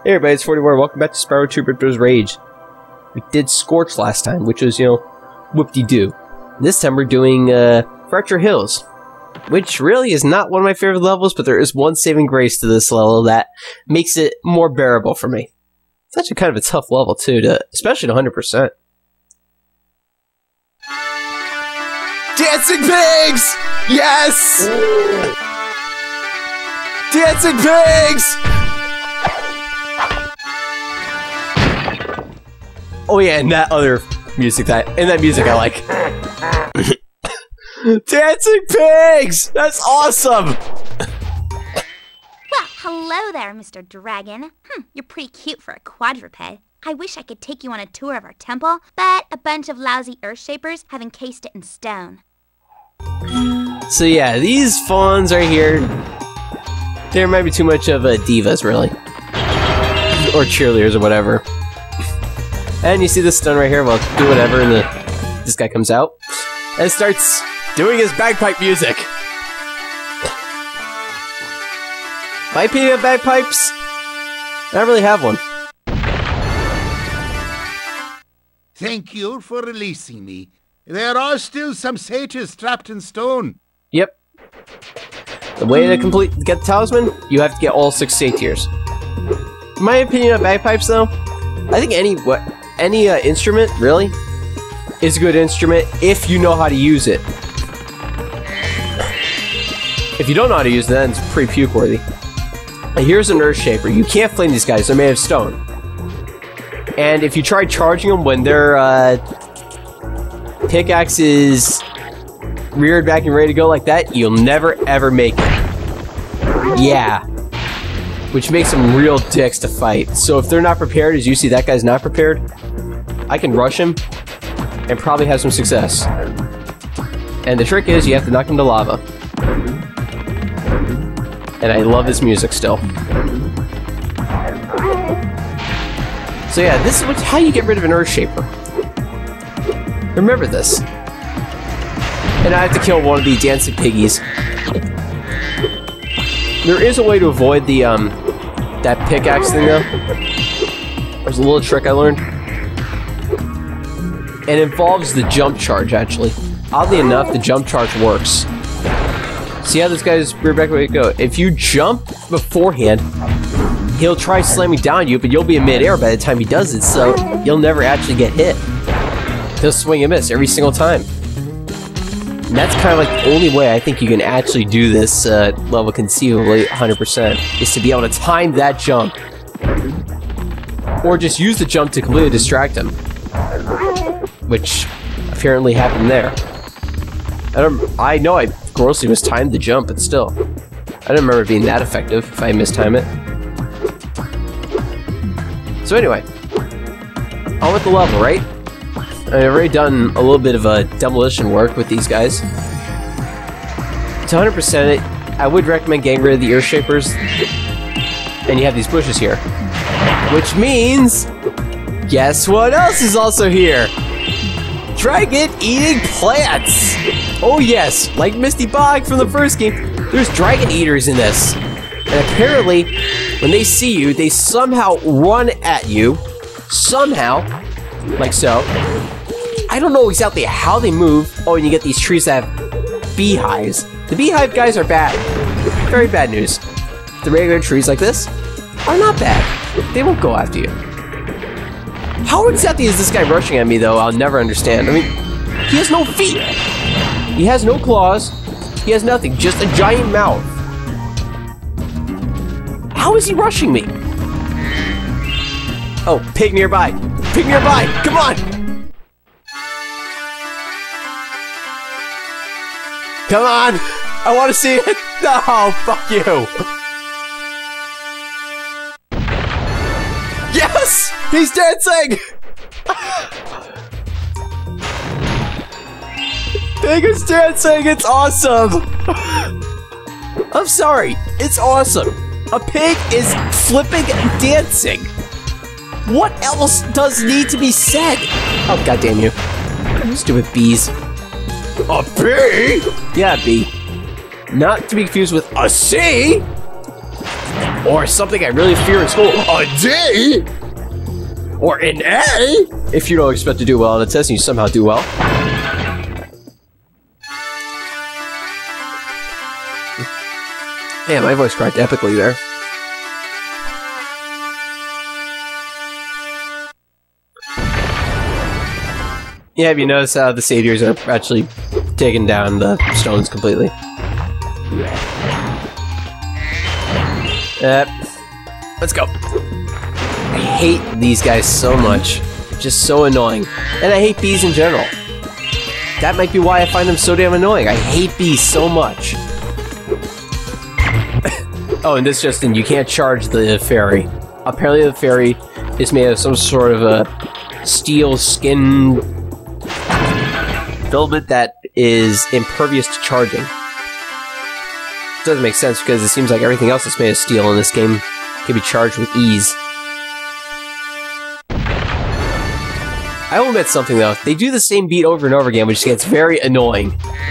Hey everybody, it's 41. Welcome back to Spyro 2 Ripto's Rage. We did Scorch last time, which was, whoop-de-doo. This time we're doing, Fracture Hills, which really is not one of my favorite levels, but there is one saving grace to this level that makes it more bearable for me. It's actually kind of a tough level, too, especially to 100%. Dancing pigs! Yes! Dancing pigs! Oh yeah, and that other music that I like. Dancing pigs! That's awesome! Well, hello there, Mr. Dragon. You're pretty cute for a quadruped. I wish I could take you on a tour of our temple, but a bunch of lousy earth-shapers have encased it in stone. So yeah, these fawns right here, they might be too much of divas, really. Or cheerleaders or whatever. And you see this stone right here, well, do whatever, and this guy comes out and starts doing his bagpipe music. My opinion of bagpipes? I don't really have one. Thank you for releasing me. There are still some satyrs trapped in stone. Yep. The way to get the talisman, you have to get all 6 satyrs. My opinion of bagpipes, though, I think any instrument, really, is a good instrument if you know how to use it. If you don't know how to use it, then it's pretty puke-worthy. Here's an earth shaper. You can't flame these guys, they're made of stone. And if you try charging them when their pickaxe is reared back and ready to go like that, you'll never ever make it. Yeah. Which makes them real dicks to fight. So if they're not prepared, as you see that guy's not prepared, I can rush him and probably have some success. And the trick is you have to knock him to lava. And I love his music still. So yeah, this is how you get rid of an earth shaper. Remember this. And I have to kill one of the dancing piggies. There is a way to avoid the that pickaxe thing though. There's a little trick I learned. It involves the jump charge actually. Oddly enough, the jump charge works. See how this guy's rear back way to go? If you jump beforehand, he'll try slamming down you, but you'll be in midair by the time he does it, so you'll never actually get hit. He'll swing and miss every single time. And that's kind of like the only way I think you can actually do this level conceivably 100%, is to be able to time that jump. Or just use the jump to completely distract him. Which apparently happened there. I know I grossly mistimed the jump, but still. I don't remember it being that effective if I mistime it. So anyway, on with the level, right? I've already done a little bit of demolition work with these guys. To 100% it, I would recommend getting rid of the earth shapers. And you have these bushes here. Which means, guess what else is also here? Dragon-eating plants! Oh yes, like Misty Bog from the first game, there's dragon eaters in this. And apparently, when they see you, they somehow run at you. Somehow. Like so. I don't know exactly how they move. Oh, and you get these trees that have beehives. The beehive guys are bad. Very bad news. The regular trees like this are not bad. They won't go after you. How exactly is this guy rushing at me, though? I'll never understand. I mean, he has no feet. He has no claws. He has nothing. Just a giant mouth. How is he rushing me? Oh, pig nearby. Pig nearby. Come on. Come on. I want to see it. No, fuck you. Yes! He's dancing! Pig is dancing! It's awesome! I'm sorry, it's awesome. A pig is flipping dancing. What else does need to be said? Oh, goddamn you. Stupid bees. A bee? Yeah, bee. Not to be confused with a C! Or something I really fear in school, a D! Or an A! If you don't expect to do well on a test and you somehow do well. Man, my voice cracked epically there. Yeah, have you noticed how the saviors are actually taking down the stones completely? Let's go. I hate these guys so much. Just so annoying. And I hate bees in general. That might be why I find them so damn annoying. I hate bees so much. Oh, and this just in, you can't charge the fairy. Apparently the fairy is made of some sort of a steel skin filament that is impervious to charging. Doesn't make sense because it seems like everything else that's made of steel in this game can be charged with ease. I will admit something though, they do the same beat over and over again, which gets very annoying.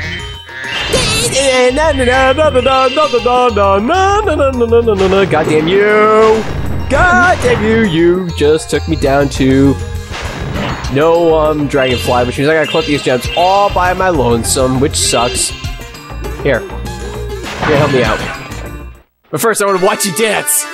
Goddamn you! Goddamn you! You just took me down to no dragonfly, which means I gotta collect these gems all by my lonesome, which sucks. Here, help me out. But first, I want to watch you dance.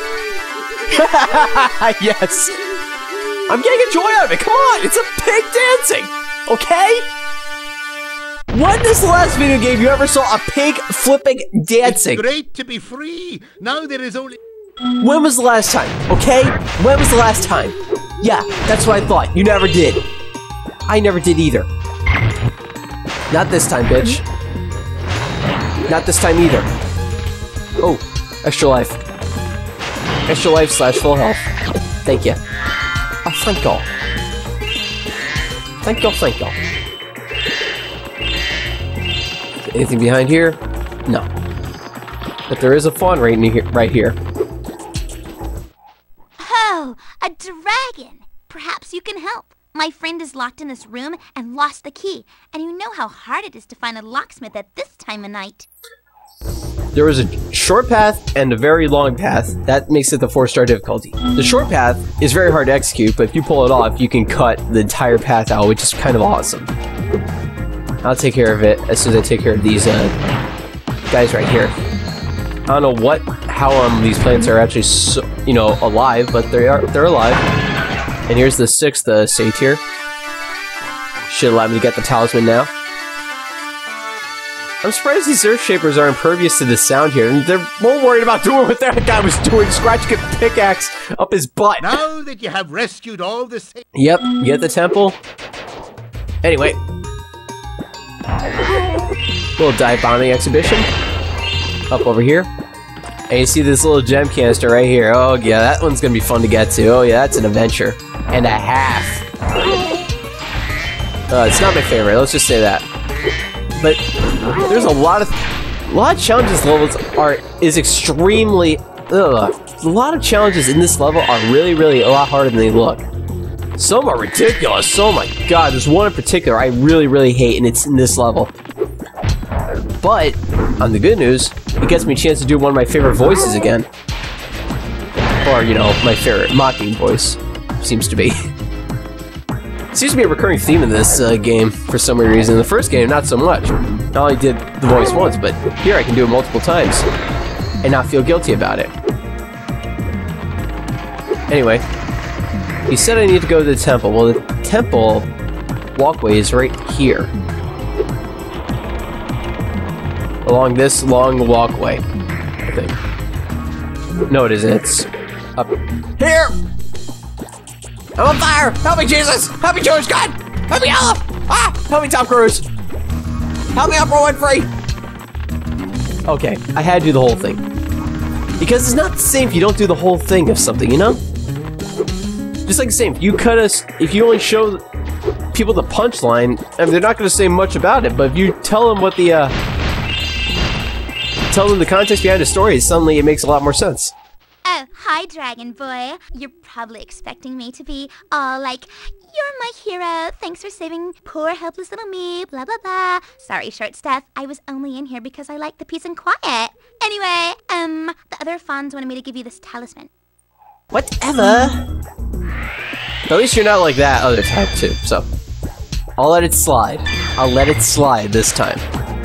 Yes, I'm getting a joy out of it. Come on, it's a pig dancing, okay? When is the last video game you ever saw a pig flipping dancing? It's great to be free. Now there is only... When was the last time, okay? When was the last time? Yeah, that's what I thought. You never did. I never did either. Not this time, bitch. Not this time either. Oh, extra life. Extra life / full health. Thank you. Oh, thank y'all. Thank y'all, thank y'all. Anything behind here? No. But there is a fawn right here. Oh, a dragon! Perhaps you can help. My friend is locked in this room and lost the key, and you know how hard it is to find a locksmith at this time of night. There is a short path and a very long path. That makes it the 4-star difficulty. The short path is very hard to execute, but if you pull it off, you can cut the entire path out, which is kind of awesome. I'll take care of it as soon as I take care of these guys right here. I don't know how these plants are actually so, alive, but they're alive. And here's the 6th satyr. Should allow me to get the talisman now. I'm surprised these earth shapers are impervious to the sound here, and they're more worried about doing what that guy was doing, scratching a pickaxe up his butt. Now that you have rescued all the... Yep, get the temple. Anyway. Little dive bombing exhibition. Up over here. And you see this little gem canister right here. Oh yeah, that one's gonna be fun to get to. Oh yeah, that's an adventure. And a half. It's not my favorite, let's just say that. But there's a lot of challenges levels is extremely a lot of challenges in this level are really a lot harder than they look. Some are ridiculous. Oh my god, there's one in particular I really hate, and it's in this level. But on the good news, it gets me a chance to do one of my favorite voices again. Or, my favorite mocking voice. Seems to be. Seems to be a recurring theme in this game for some reason. In the first game, not so much. I only did the voice once, but here I can do it multiple times and not feel guilty about it. Anyway, he said I need to go to the temple. Well, the temple walkway is right here. Along this long walkway, I think. No, it isn't. It's up here! I'm on fire! Help me, Jesus! Help me, George God! Help me, Allah! Ah! Help me, Tom Cruise! Help me, Oprah Winfrey! Okay, I had to do the whole thing. Because it's not the same if you don't do the whole thing of something, Just like the same, if you only show people the punchline, I mean, they're not going to say much about it, but if you tell them what tell them the context behind the story, suddenly it makes a lot more sense. Oh, hi, Dragon Boy. You're probably expecting me to be all like, you're my hero, thanks for saving poor helpless little me, blah blah blah. Sorry, short stuff, I was only in here because I like the peace and quiet. Anyway, the other fawns wanted me to give you this talisman. Whatever. At least you're not like that other type too, so I'll let it slide. I'll let it slide this time.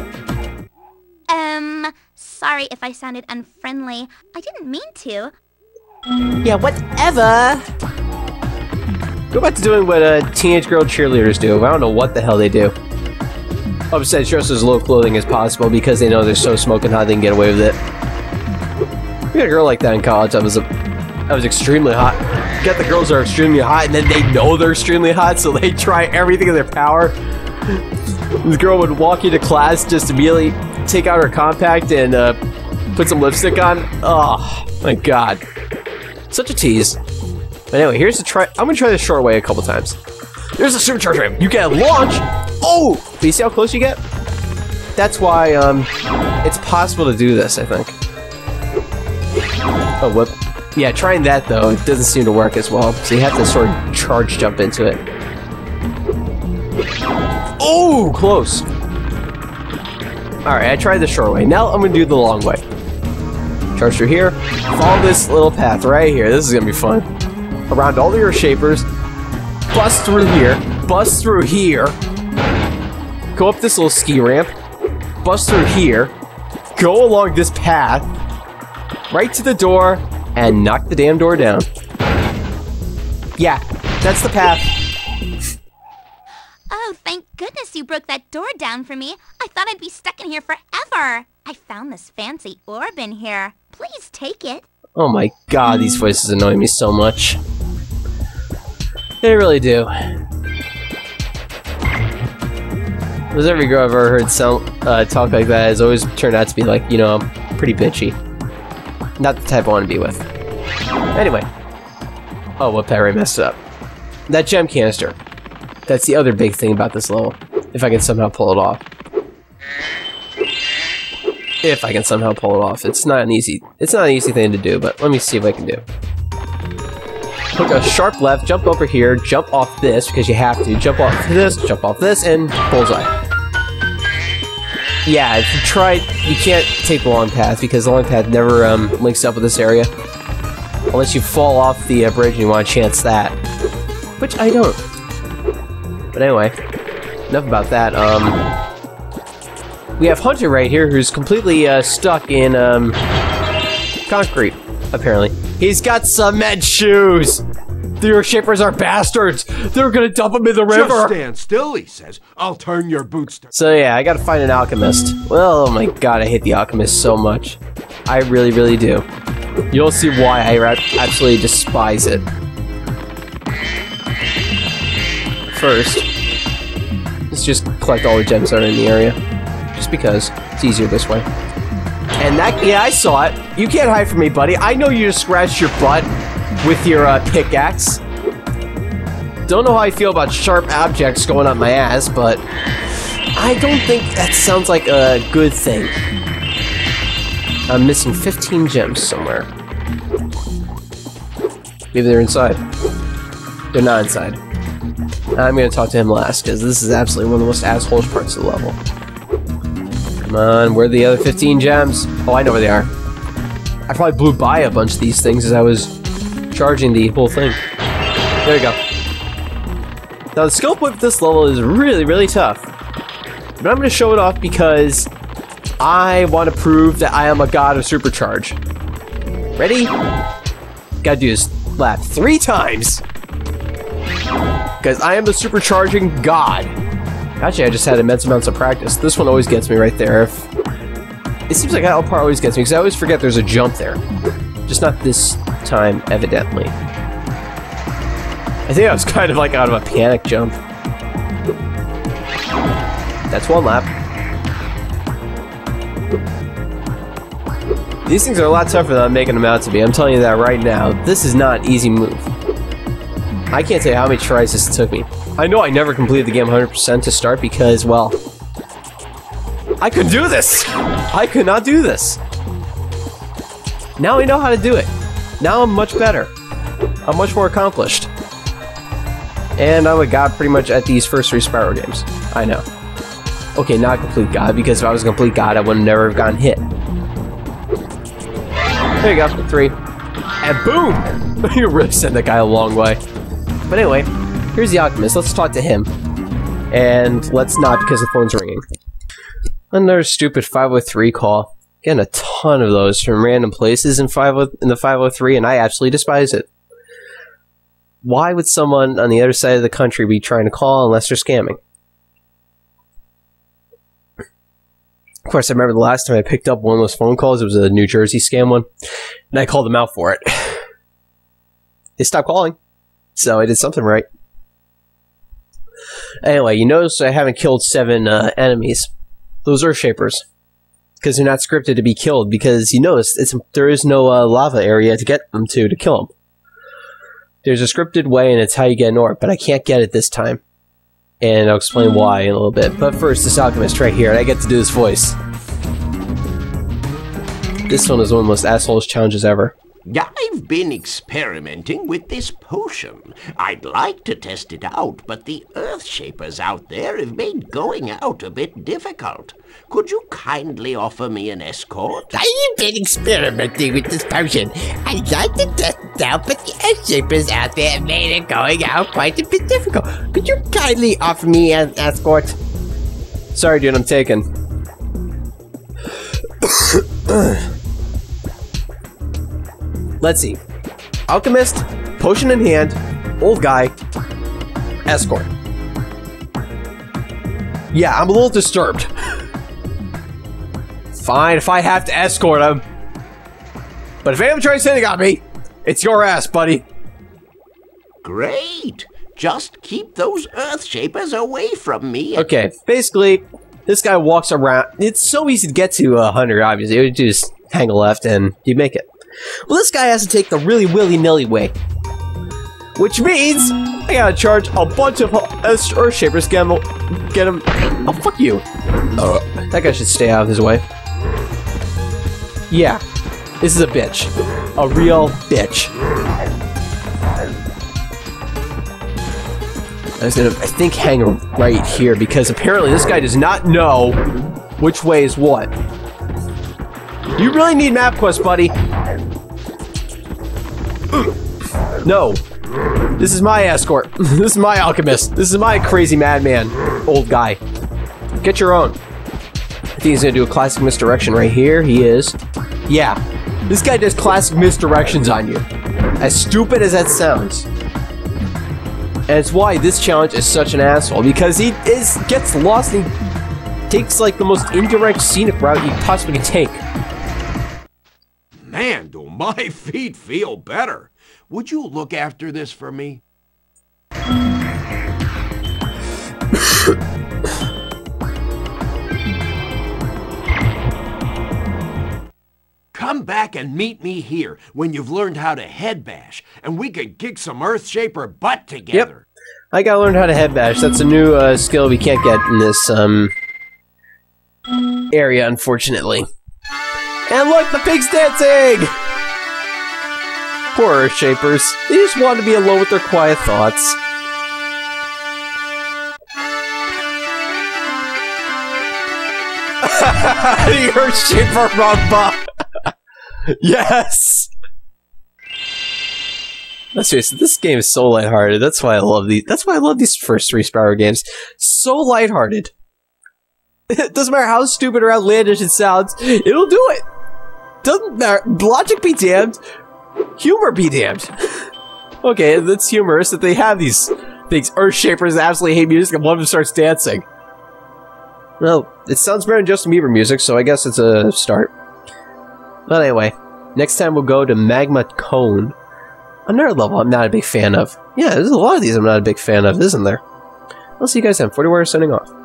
Sorry if I sounded unfriendly. I didn't mean to. Yeah, whatever. Go back to doing what teenage girl cheerleaders do. I don't know what the hell they do. Besides dress as low clothing as possible because they know they're so smoking hot they can get away with it. We had a girl like that in college. I was extremely hot. Get the girls that are extremely hot, and then they know they're extremely hot, so they try everything in their power. This girl would walk into class, just immediately take out her compact and put some lipstick on. Oh my god, such a tease. But anyway, here's the try. I'm gonna try the short way a couple times. There's a supercharge ramp. You can launch. Oh, but you see how close you get? That's why it's possible to do this, I think. Oh, whoop. Yeah, trying that though, it doesn't seem to work as well. So you have to sort of charge jump into it. Oh, close. Alright, I tried the short way. Now I'm going to do the long way. Charge through here. Follow this little path right here. This is going to be fun. Around all the earth shapers. Bust through here. Bust through here. Go up this little ski ramp. Bust through here. Go along this path. Right to the door. And knock the damn door down. Yeah, that's the path. Oh, thank goodness you broke that door down for me. I thought I'd be stuck in here forever. I found this fancy orb in here. Please take it. Oh my god, these voices annoy me so much. They really do. Because every girl I've ever heard talk like that has always turned out to be like, you know, pretty bitchy. Not the type I want to be with. Anyway. Oh, whoop, I already messed it up. That gem canister. That's the other big thing about this level. If I can somehow pull it off. If I can somehow pull it off. It's not an easy thing to do, but let me see if I can do. Hook a sharp left, jump over here, jump off this, because you have to. Jump off this, and bullseye. Yeah, if you try, you can't take the long path because the long path never links up with this area. Unless you fall off the bridge and you want to chance that. Which I don't. But anyway, enough about that. We have Hunter right here who's completely stuck in concrete, apparently. He's got cement shoes! The Earth Shapers are bastards! They're gonna dump him in the river! Just stand still, he says. I'll turn your boots to... So yeah, I gotta find an alchemist. Well, oh my god, I hate the alchemist so much. I really, really do. You'll see why I absolutely despise it. First, let's just collect all the gems that are in the area. Just because it's easier this way. And that, yeah, I saw it. You can't hide from me, buddy. I know you just scratched your butt with your pickaxe. Don't know how I feel about sharp objects going up my ass, but I don't think that sounds like a good thing. I'm missing 15 gems somewhere. Maybe they're inside. They're not inside. I'm gonna talk to him last, because this is absolutely one of the most assholes parts of the level. Come on, where are the other 15 gems? Oh, I know where they are. I probably blew by a bunch of these things as I was charging the whole thing. There we go. Now, the skill point for this level is really, really tough. But I'm gonna show it off because I want to prove that I am a god of supercharge. Ready? Gotta do this lap 3 times. Because I am the supercharging god. Actually, I just had immense amounts of practice. This one always gets me right there. It seems like that part always gets me, because I always forget there's a jump there. Just not this time, evidently. I think I was kind of like out of a panic jump. That's 1 lap. These things are a lot tougher than I'm making them out to be. I'm telling you that right now. This is not an easy move. I can't tell you how many tries this took me. I know I never completed the game 100% to start because, well, I could do this! I could not do this! Now I know how to do it. Now I'm much better. I'm much more accomplished. And I'm a god pretty much at these first 3 Spyro games. I know. Okay, not a complete god, because if I was a complete god, I would never have gotten hit. There you go, 3. And boom! You really sent that guy a long way. But anyway, here's the Alchemist. Let's talk to him. And let's not, because the phone's ringing. Another stupid 503 call. Getting a ton of those from random places in the 503, and I absolutely despise it. Why would someone on the other side of the country be trying to call unless they're scamming? Of course, I remember the last time I picked up one of those phone calls, it was a New Jersey scam one, and I called them out for it. They stopped calling, so I did something right. Anyway, you notice I haven't killed 7 enemies. Those Earthshapers. Because they're not scripted to be killed, because you notice there is no lava area to get them to kill them. There's a scripted way, and it's how you get an orb, but I can't get it this time. And I'll explain why in a little bit. But first, this Alchemist right here, and I get to do this voice. This one is one of the most assholes challenges ever. I've been experimenting with this potion. I'd like to test it out, but the Earthshapers out there have made going out a bit difficult. Could you kindly offer me an escort? I've been experimenting with this potion. I'd like to test it out, but the Earthshapers out there have made it going out quite a bit difficult. Could you kindly offer me an escort? Sorry, dude, I'm taken. Let's see. Alchemist, potion in hand, old guy, escort. Yeah, I'm a little disturbed. Fine, if I have to escort him. But if anyone tries hitting on me, it's your ass, buddy. Great. Just keep those Earthshapers away from me. Okay, basically, this guy walks around. It's so easy to get to 100, obviously. You just hang a left and you make it. Well, this guy has to take the really willy-nilly way. Which means I gotta charge a bunch of Earthshapers, get him. Oh, fuck you. That guy should stay out of his way. Yeah, this is a bitch. A real bitch. I was gonna, I think, hang right here because apparently this guy does not know which way is what. You really need MapQuest, buddy. No. This is my escort. This is my alchemist. This is my crazy madman. Old guy. Get your own. I think he's gonna do a classic misdirection right here. He is. Yeah. This guy does classic misdirections on you. As stupid as that sounds. And it's why this challenge is such an asshole. Because he gets lost and takes like the most indirect scenic route you possibly can take. Man, do my feet feel better. Would you look after this for me? Come back and meet me here when you've learned how to head bash, and we could kick some Earthshaper butt together. Yep. I gotta learn how to head bash. That's a new skill we can't get in this area, unfortunately. And look, the pig's dancing! Poor Earthshapers. They just want to be alone with their quiet thoughts. The Earthshaper rumba! Yes! Let's face it, this game is so lighthearted. That's why I love these. That's why I love these first 3 Spyro games. So lighthearted. It doesn't matter how stupid or outlandish it sounds, it'll do it. Doesn't matter. Logic be damned. Humor be damned. Okay, it's humorous that they have these things. Earthshapers absolutely hate music and one of them starts dancing. Well, it sounds better than Justin Bieber music, so I guess it's a start. But anyway, next time we'll go to Magma Cone. Another level I'm not a big fan of. Yeah, there's a lot of these I'm not a big fan of, isn't there? I'll see you guys then. 40 Warrior signing off.